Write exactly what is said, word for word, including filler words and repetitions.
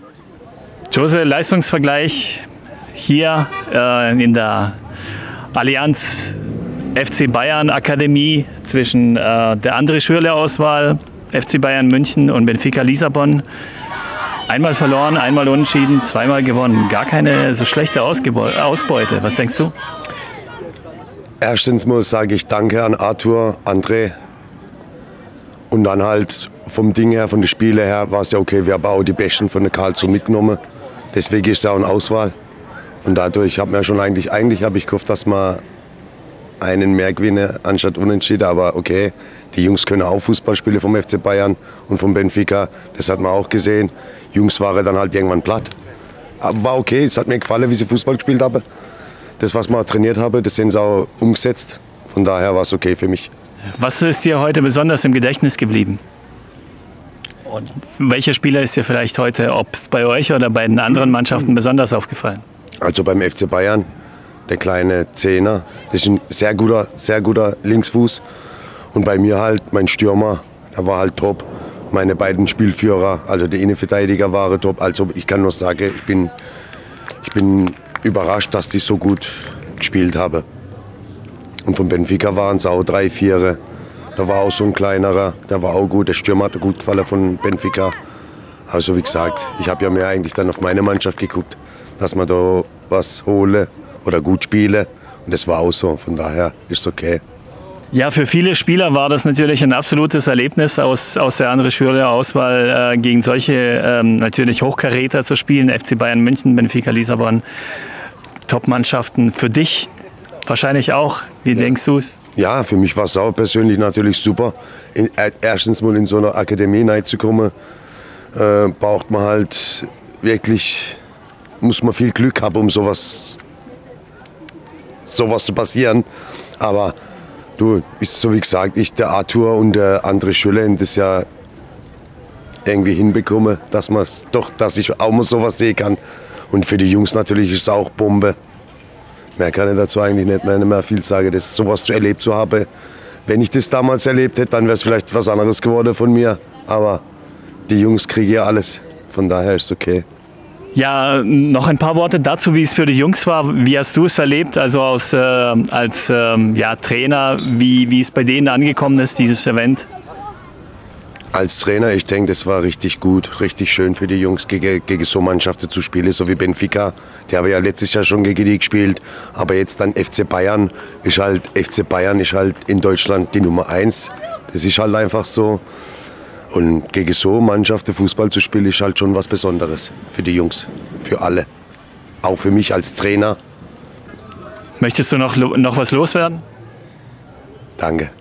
Jose, Leistungsvergleich hier äh, in der Allianz F C Bayern Akademie zwischen äh, der André Schürrle-Auswahl, F C Bayern München und Benfica Lissabon. Einmal verloren, einmal unentschieden, zweimal gewonnen. Gar keine so schlechte Ausgebe Ausbeute. Was denkst du? Erstens mal sage ich Danke an Arthur, André. Und dann halt vom Ding her, von den Spielen her, war es ja okay. Wir haben auch die Besten von der Karlsruhe mitgenommen. Deswegen ist es auch eine Auswahl. Und dadurch habe ich schon eigentlich, eigentlich habe ich gehofft, dass wir einen mehr gewinnen anstatt unentschieden. Aber okay, die Jungs können auch Fußball spielen vom F C Bayern und vom Benfica. Das hat man auch gesehen. Jungs waren dann halt irgendwann platt. Aber war okay, es hat mir gefallen, wie sie Fußball gespielt haben. Das, was wir trainiert haben, das sind sie auch umgesetzt. Von daher war es okay für mich. Was ist dir heute besonders im Gedächtnis geblieben? Und welcher Spieler ist dir vielleicht heute, ob es bei euch oder bei den anderen Mannschaften, besonders aufgefallen? Also beim F C Bayern, der kleine Zehner, das ist ein sehr guter, sehr guter Linksfuß. Und bei mir halt mein Stürmer, der war halt top. Meine beiden Spielführer, also die Innenverteidiger waren top. Also ich kann nur sagen, ich bin, ich bin überrascht, dass die so gut gespielt haben. Und von Benfica waren es auch drei, vier. Da war auch so ein kleinerer, der war auch gut. Der Stürmer hat gut gefallen von Benfica. Also wie gesagt, ich habe ja mehr eigentlich dann auf meine Mannschaft geguckt, dass man da was hole oder gut spiele. Und das war auch so, von daher ist es okay. Ja, für viele Spieler war das natürlich ein absolutes Erlebnis, aus, aus der André Schürrle-Auswahl äh, gegen solche ähm, natürlich Hochkaräter zu spielen. F C Bayern München, Benfica Lissabon, Top-Mannschaften. Für dich wahrscheinlich auch. Wie ja. denkst du es? Ja, für mich war es auch persönlich natürlich super. In, äh, erstens mal in so einer Akademie reinzukommen, äh, braucht man halt wirklich, muss man viel Glück haben, um sowas, sowas zu passieren. Aber du, ist so wie gesagt, ich, der Arthur und der André Schürrle das ja irgendwie hinbekomme, dass man doch, dass ich auch mal sowas sehen kann. Und für die Jungs natürlich ist es auch Bombe. Mehr kann ich dazu eigentlich nicht mehr, nicht mehr viel sagen, das sowas zu erlebt zu haben. Wenn ich das damals erlebt hätte, dann wäre es vielleicht was anderes geworden von mir. Aber die Jungs kriegen ja alles, von daher ist es okay. Ja, noch ein paar Worte dazu, wie es für die Jungs war. Wie hast du es erlebt, also aus, äh, als ähm, ja, Trainer, wie, wie es bei denen angekommen ist, dieses Event? Als Trainer, ich denke, das war richtig gut, richtig schön für die Jungs, gegen, gegen so Mannschaften zu spielen, so wie Benfica. Die haben ja letztes Jahr schon gegen die gespielt, aber jetzt dann F C Bayern ist halt, F C Bayern ist halt in Deutschland die Nummer eins. Das ist halt einfach so. Und gegen so Mannschaften Fußball zu spielen, ist halt schon was Besonderes für die Jungs, für alle. Auch für mich als Trainer. Möchtest du noch, noch was loswerden? Danke.